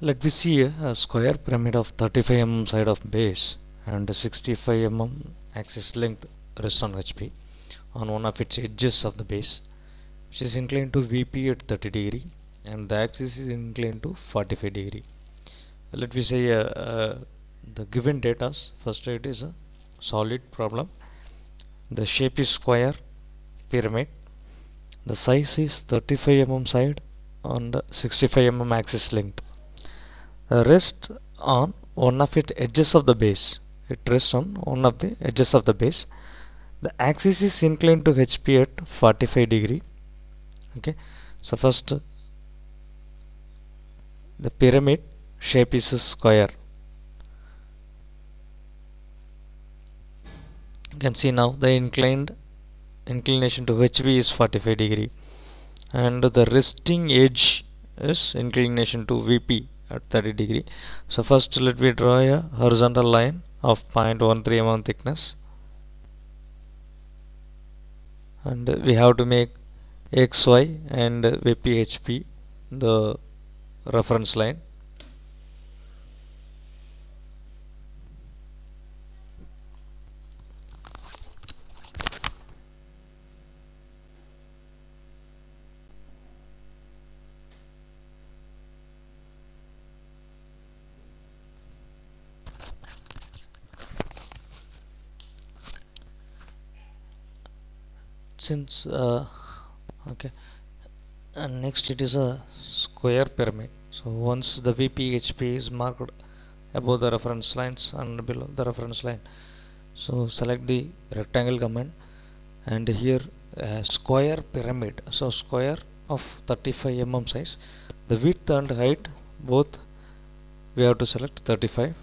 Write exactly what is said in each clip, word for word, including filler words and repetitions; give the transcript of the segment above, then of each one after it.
Let me see a, a square pyramid of thirty-five millimeters side of base and sixty-five millimeters axis length rests on H P on one of its edges of the base, which is inclined to V P at thirty degree and the axis is inclined to forty-five degree. Let me say uh, uh, the given data. First, it is a solid problem. The shape is square pyramid. The size is thirty-five millimeters side on the sixty-five millimeters axis length. Uh, rest on one of its edges of the base. It rests on one of the edges of the base. The axis is inclined to H P at forty-five degree. Okay, so first the pyramid shape is a square. You can see now the inclined inclination to H V is forty-five degree and the resting edge is inclination to V P at thirty degree. So first let me draw a horizontal line of zero point one three millimeter thickness, and we have to make X Y and V P H P the reference line. Since uh, okay, and next it is a square pyramid. So once the V P H P is marked above the reference lines and below the reference line, so select the rectangle command, and here uh, square pyramid. So square of thirty-five millimeters size. The width and height both we have to select thirty-five.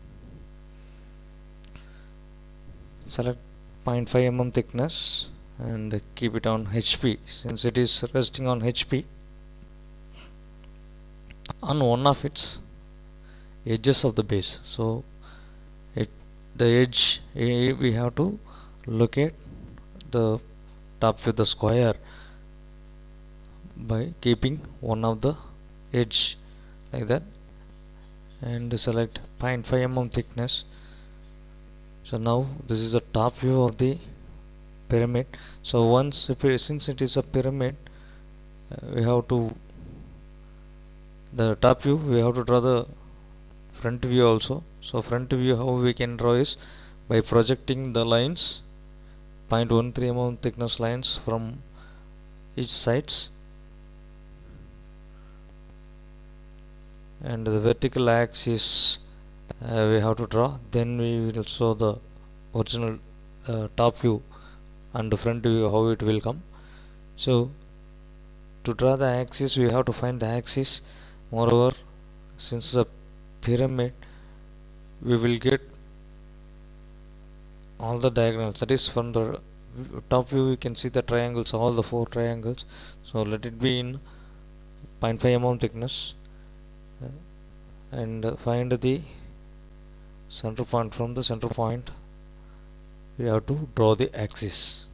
Select zero point five millimeter thickness and keep it on H P, since it is resting on H P on one of its edges of the base. So it the edge eh, we have to locate the top with the square by keeping one of the edge like that, and select zero point five millimeter thickness. So now this is the top view of the pyramid. So once if it, since it is a pyramid, uh, we have to the top view we have to draw the front view also. So front view how we can draw is by projecting the lines zero point one three millimeter thickness lines from each sides, and the vertical axis uh, we have to draw. Then we will show the original uh, top view and the front view how it will come. So to draw the axis we have to find the axis. Moreover, since the pyramid we will get all the diagonals, that is from the top view you can see the triangles, all the four triangles. So let it be in zero point five millimeter thickness, uh, and uh, find the center point. From the center point we have to draw the axis.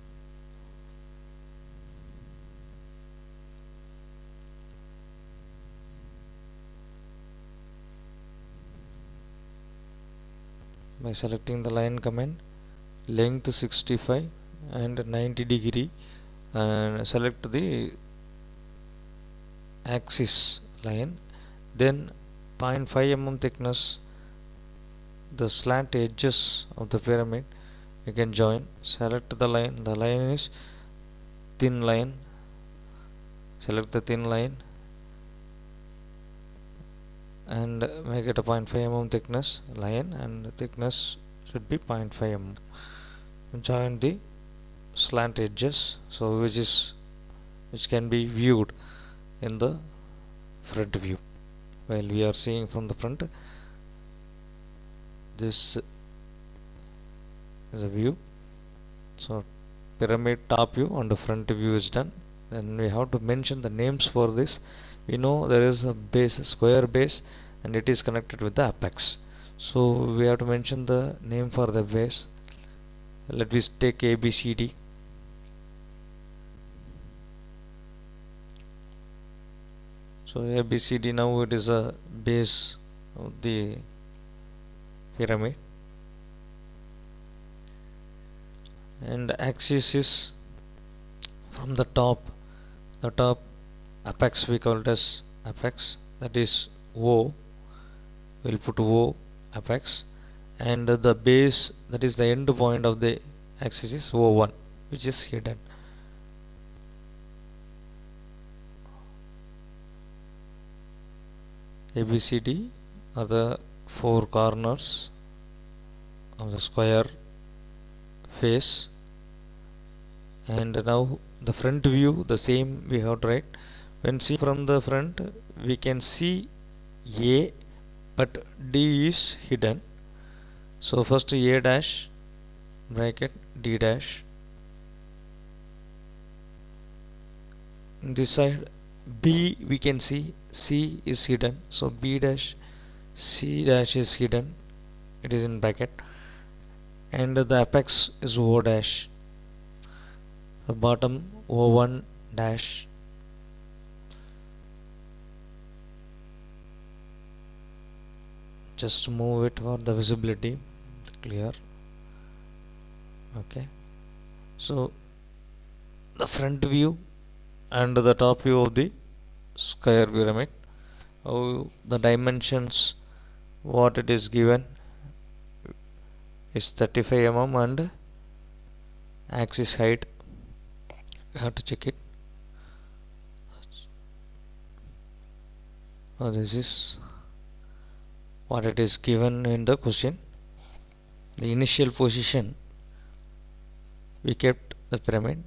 By selecting the line command, length sixty-five and ninety degree, and select the axis line, then zero point five millimeter thickness the slant edges of the pyramid you can join. Select the line, the line is thin line, select the thin line and make it a zero point five millimeter thickness line, and the thickness should be zero point five millimeter. Join the slant edges, so which is which can be viewed in the front view. While we are seeing from the front, this is a view. So pyramid top view and the front view is done. Then we have to mention the names for this. We know there is a base, a square base, and it is connected with the apex. So we have to mention the name for the base. Let us take A B C D. So A B C D, now it is a base of the pyramid, and axis is from the top, the top apex we call it as apex, that is O, we'll put O apex, and the base, that is the end point of the axis, is O one, which is hidden. A B C D are the four corners of the square face, and now the front view, the same we have to write. When see from the front, we can see A, but D is hidden. So first A dash bracket D dash. In this side B we can see C is hidden, so B dash C dash is hidden, it is in bracket, and the apex is O dash. The bottom O one dash. Just move it for the visibility clear. Okay, so the front view and the top view of the square pyramid, how the dimensions what it is given is thirty-five millimeters, and axis height you have to check it. Oh, this is what it is given in the question. The initial position we kept the pyramid,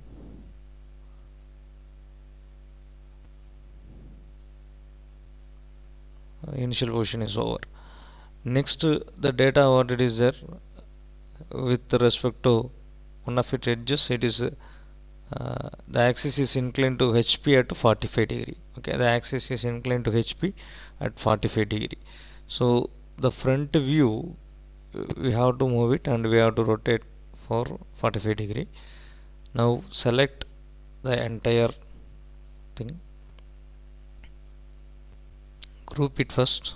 initial position is over. Next, the data what it is there with respect to one of its edges, it is uh, the axis is inclined to H P at forty-five degree. Okay, the axis is inclined to H P at forty-five degree. So the front view we have to move it and we have to rotate for forty-five degree. Now select the entire thing, group it first,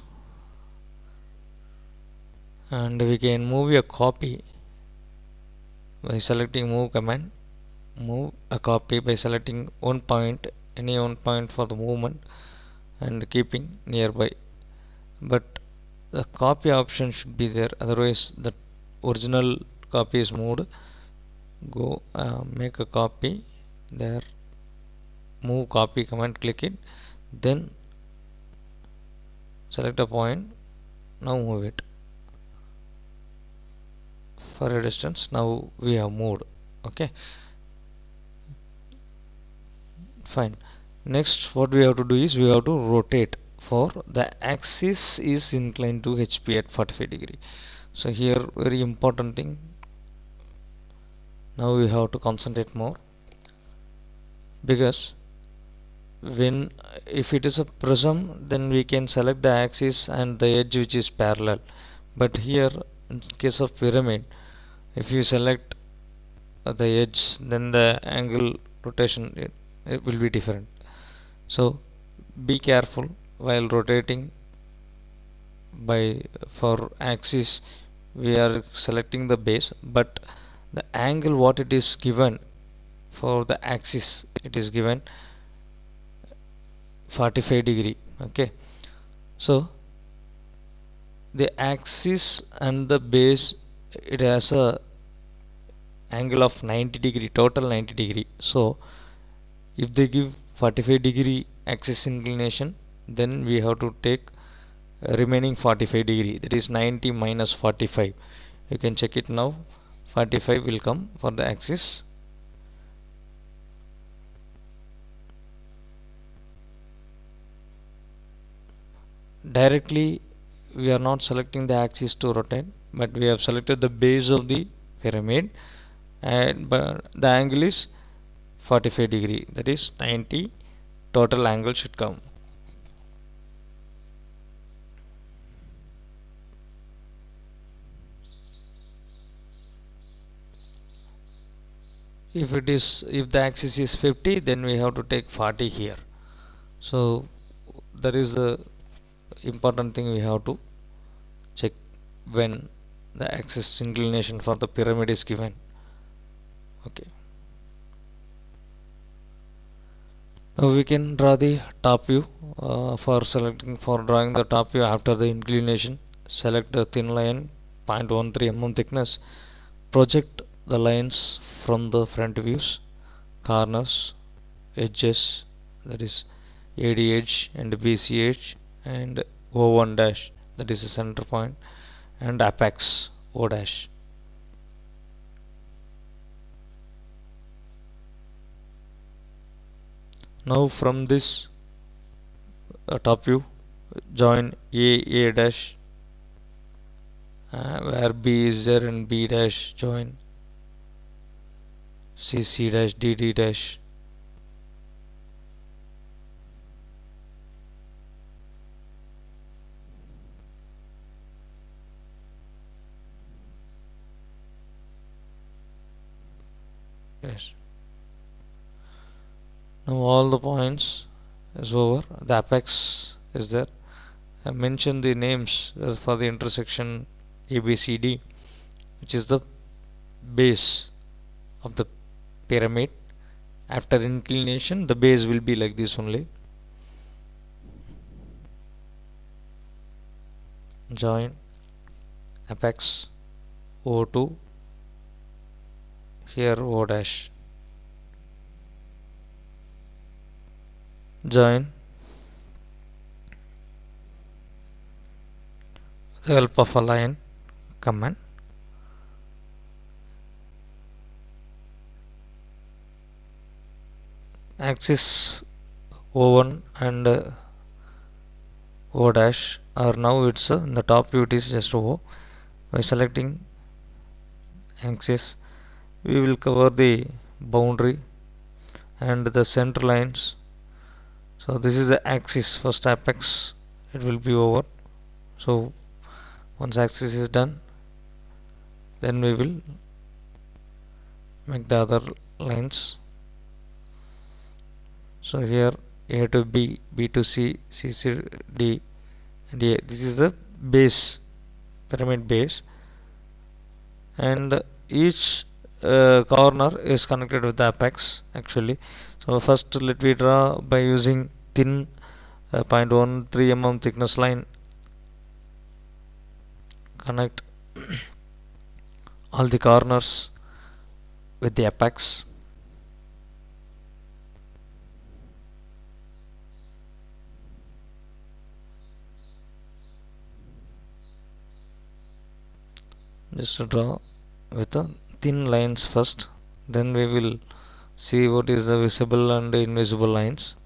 and we can move a copy by selecting move command. Move a copy by selecting one point, any one point for the movement, and keeping nearby. But the copy option should be there, otherwise the original copy is moved. Go uh, make a copy there, move copy command, click it, then select a point, now move it for a distance. Now we have moved. Okay, fine. Next what we have to do is we have to rotate, for the axis is inclined to H P at forty-five degree. So here very important thing, now we have to concentrate more, because when if it is a prism, then we can select the axis and the edge which is parallel, but here in case of pyramid, if you select uh, the edge, then the angle rotation it, it will be different. So be careful while rotating. By for axis we are selecting the base, but the angle what it is given for the axis, it is given forty-five degree. Okay, so the axis and the base, it has a angle of ninety degree, total ninety degree. So if they give forty-five degree axis inclination, then we have to take remaining forty-five degree, that is ninety minus forty-five. You can check it now, forty-five will come for the axis. Directly we are not selecting the axis to rotate, but we have selected the base of the pyramid, and but the angle is forty-five degree, that is ninety total angle should come. If it is, if the axis is fifty, then we have to take forty here. So there is a important thing we have to check when the axis inclination for the pyramid is given. Okay, now we can draw the top view. Uh, for selecting for drawing the top view after the inclination, select a thin line zero point one three millimeter thickness. Project the lines from the front views, corners, edges, that is A D edge and B C edge, and O one dash, that is the center point, and apex O dash. Now from this uh, top view, join A A dash, uh, where B is there, and B dash join C C dash D D dash. Yes. Now all the points is over. The apex is there. I mention the names for the intersection A B C D, which is the base of the pyramid. After inclination, the base will be like this only. Join apex O two, here O dash. Join with the help of a line command. Axis O one and uh, O dash are now it's uh, in the top view, it is just O. By selecting axis, we will cover the boundary and the center lines. So this is the axis, first apex, it will be over. So once axis is done, then we will make the other lines. So here A to B, B to C, C to D, and A. This is the base, pyramid base, and each uh, corner is connected with the apex actually. So first let me draw by using thin uh, zero point one three millimeter thickness line. Connect all the corners with the apex. Just to draw with the thin lines first, then we will see what is the visible and invisible lines.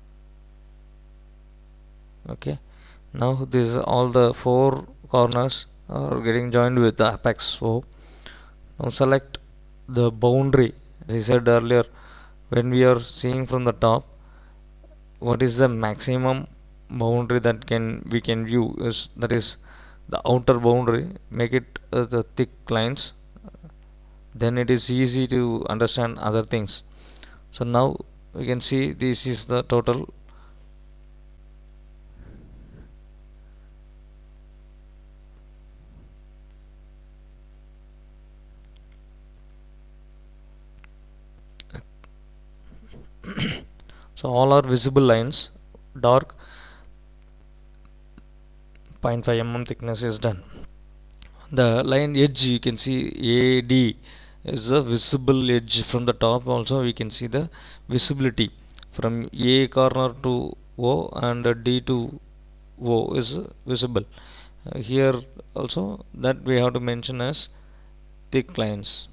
Okay, now this is all the four corners are getting joined with the apex. So now select the boundary. As I said earlier, when we are seeing from the top, what is the maximum boundary that can we can view is, that is the outer boundary. Make it uh, the thick lines, then it is easy to understand other things. So now we can see this is the total. So all are visible lines. Dark zero point five millimeter thickness is done. The line edge, you can see A D is a visible edge from the top. Also we can see the visibility from A corner to O, and D to O is visible. Uh, here also that we have to mention as thick lines.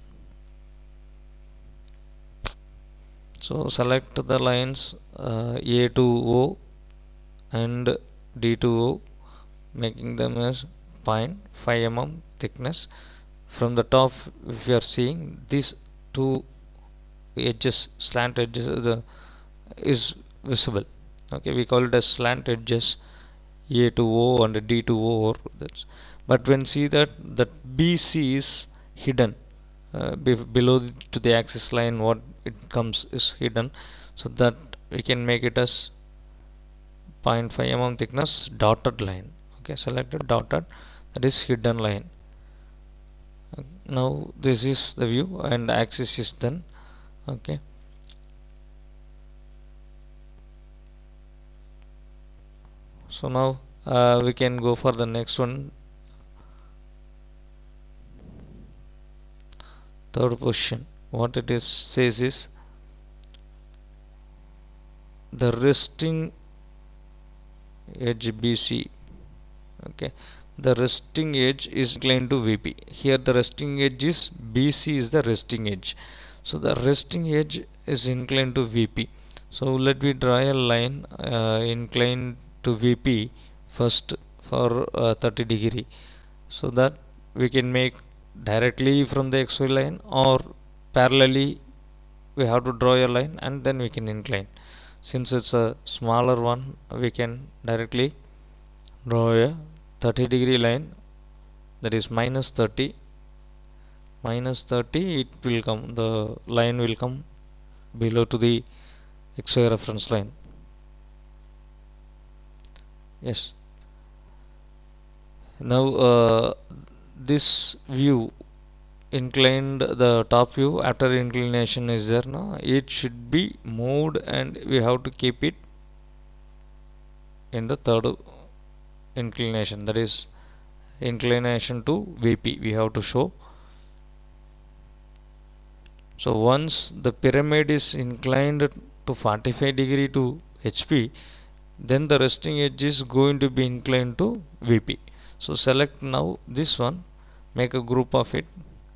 So select the lines uh, A to O and D to O, making them as zero point five millimeter thickness. From the top, if you are seeing these two edges, slant edges, the is visible. Okay, we call it as slant edges, A to O and D to O. That's, but when see that that B C is hidden uh, be below the, to the axis line, what it comes is hidden, so that we can make it as zero point five millimeter thickness dotted line. Okay, select a dotted, that is hidden line. Now this is the view and axis is done. Okay, so now uh, we can go for the next one. Third position, what it is says is the resting edge B C. Okay, the resting edge is inclined to V P. Here the resting edge is B C is the resting edge, so the resting edge is inclined to V P. So let me draw a line uh, inclined to V P first for uh, thirty degree, so that we can make directly from the X Y line, or parallelly we have to draw a line and then we can incline. Since it's a smaller one, we can directly draw a thirty degree line, that is minus thirty. Minus thirty, it will come, the line will come below to the X Y reference line. Yes, now uh, this view inclined, the top view after inclination is there now, it should be moved and we have to keep it in the third inclination, that is inclination to V P we have to show. So once the pyramid is inclined to forty-five degree to H P, then the resting edge is going to be inclined to V P. So select now this one, make a group of it.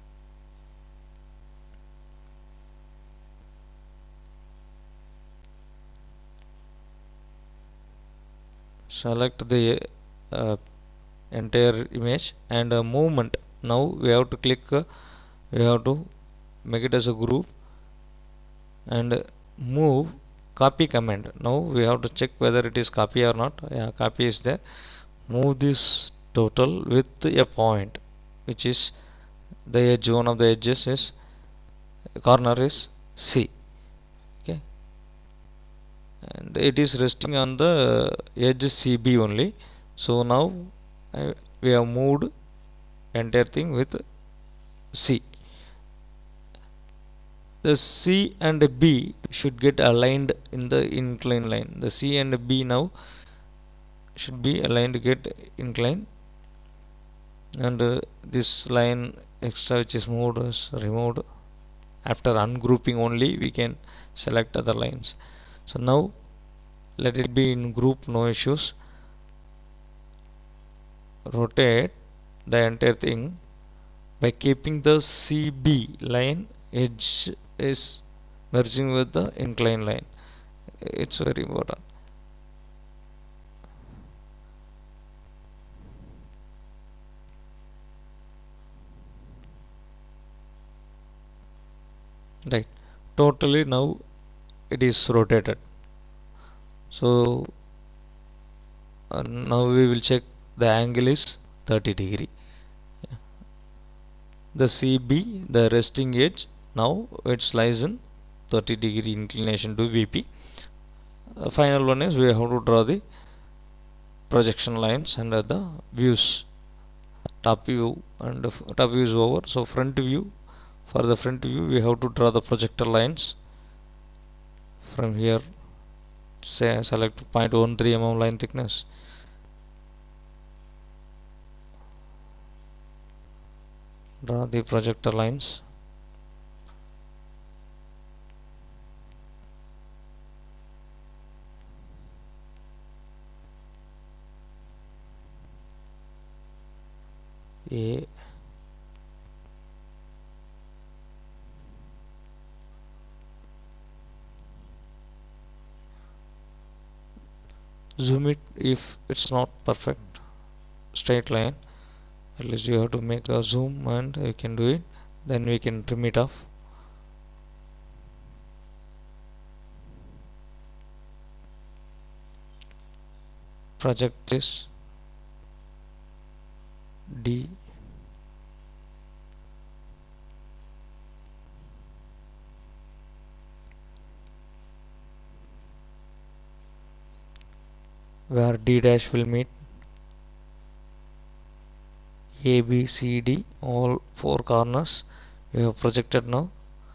Select the uh, entire image and uh, movement. Now we have to click, uh, we have to make it as a group and move copy command. Now we have to check whether it is copy or not. Yeah, copy is there. Move this total with a point which is the edge, one of the edges is corner is C. Okay, and it is resting on the edge C B only. So now I, we have moved entire thing with C. The C and B should get aligned in the inclined line. The C and B now should be aligned to get inclined, and uh, this line extra which is moved is removed. After ungrouping only we can select other lines. So now let it be in group, no issues. Rotate the entire thing by keeping the C B line edge is merging with the inclined line. It's very important. Right, totally now it is rotated. So uh, now we will check the angle is thirty degree. Yeah. The C B, the resting edge, now it lies in thirty degree inclination to V P. Uh, final one is we have to draw the projection lines and uh, the views. Top view and uh, top view is over. So front view, for the front view we have to draw the projector lines. From here, say select zero point one three millimeter line thickness. Draw the projector lines. A zoom it if it's not perfect straight line, at least you have to make a zoom and you can do it, then we can trim it off. Project this D. where D dash will meet A, B, C, D, all four corners we have projected now.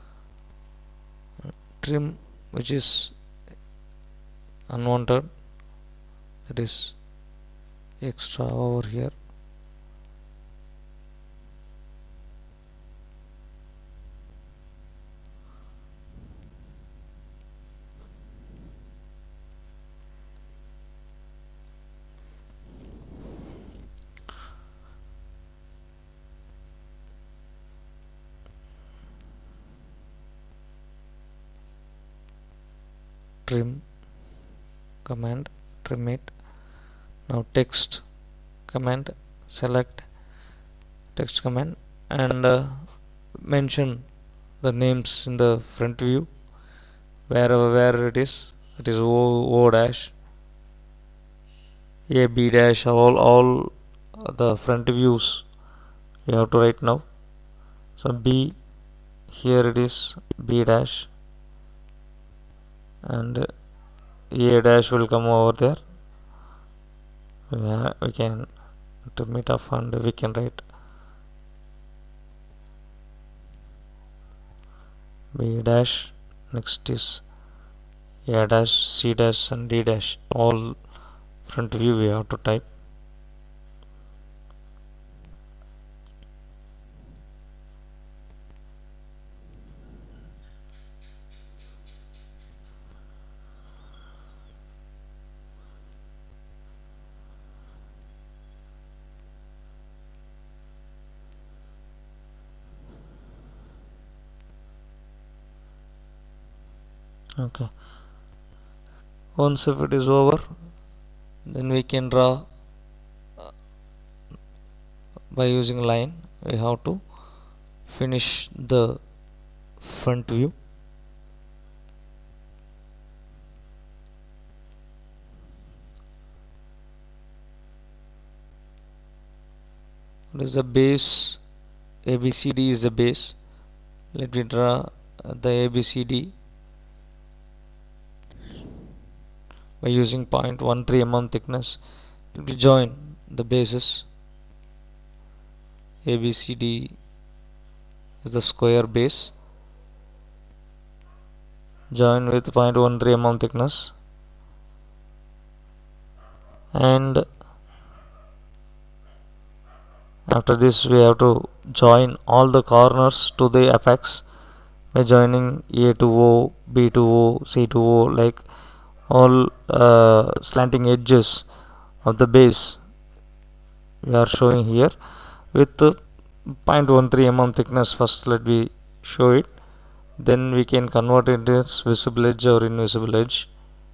Trim which is unwanted, that is extra over here. Trim command, trim it. Now text command, select text command and uh, mention the names in the front view wherever where it is. It is O, O dash, A, B dash, all all the front views we have to write now. So B, here it is B dash, and A dash will come over there. Yeah, we can trim it off and we can write B dash. Next is A dash, C dash and D dash, all front view we have to type. Okay, once if it is over, then we can draw by using line. We have to finish the front view. What is the base? A B C D is the base. Let me draw the A B C D by using zero point one three millimeter thickness. To join the bases, A B C D is the square base. Join with zero point one three millimeter thickness, and after this we have to join all the corners to the apex by joining A to O, B to O, C to O, like all uh, slanting edges of the base we are showing here with zero point one three millimeter thickness. First let me show it, then we can convert it as visible edge or invisible edge.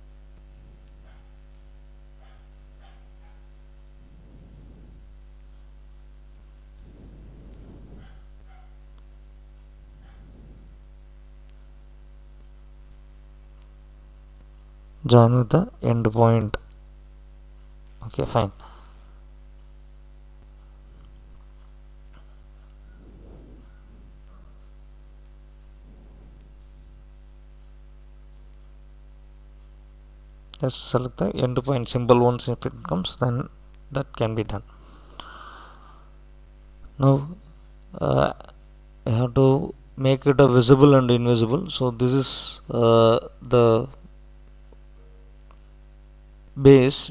Join with the end point. Okay, fine. Just select the end point symbol once if it comes, then that can be done. Now uh, I have to make it a visible and invisible. So this is uh, the base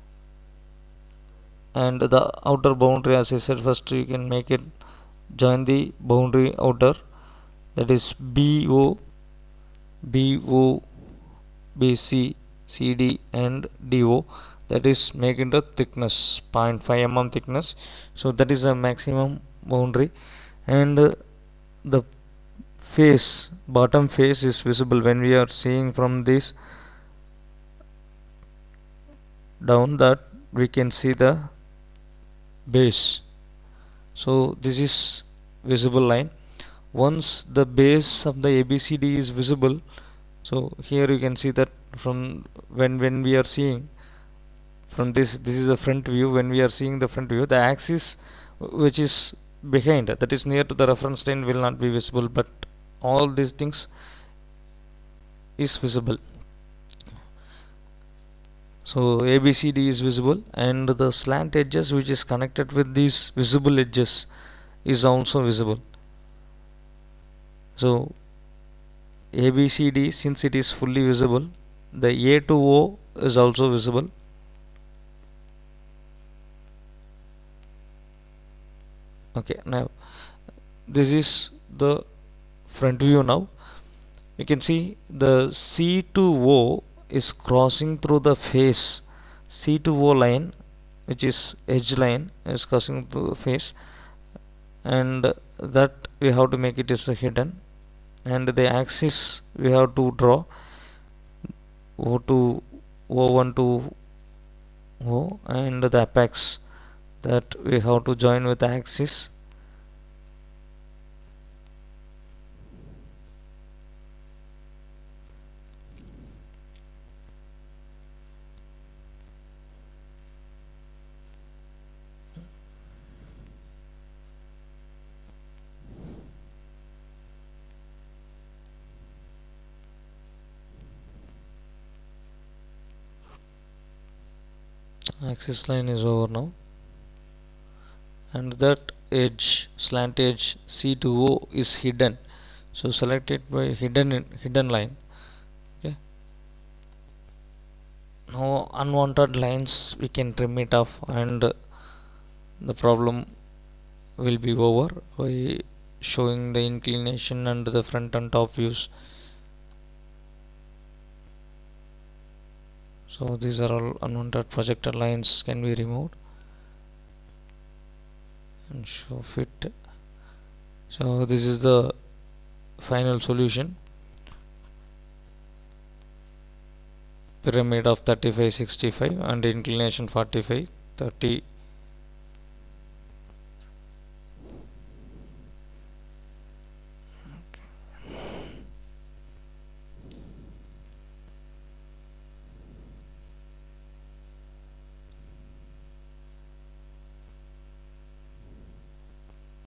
and the outer boundary. As I said, first you can make it, join the boundary outer, that is B O, B O, B C, C D and D O, that is make into thickness zero point five millimeter thickness. So that is a maximum boundary, and uh, the face, bottom face is visible when we are seeing from this down, that we can see the base. So this is visible line. Once the base of the A B C D is visible, so here you can see that from when when we are seeing from this, this is the front view. When we are seeing the front view, the axis which is behind, that is near to the reference line, will not be visible, but all these things is visible. So A B C D is visible, and the slant edges which is connected with these visible edges is also visible. So A B C D, since it is fully visible, the A to O is also visible. Okay, now this is the front view. Now you can see the C to O is crossing through the face. C to O line, which is edge line, is crossing through the face, and that we have to make it is hidden. And the axis we have to draw O to O one to O, and the apex that we have to join with the axis. Axis line is over now, and that edge, slant edge C to O is hidden, so select it by hidden hidden line. Okay, now unwanted lines we can trim it off, and the problem will be over by showing the inclination and the front and top views. So these are all unwanted projector lines can be removed and show fit. So this is the final solution. Pyramid of thirty-five, sixty-five and inclination forty-five, thirty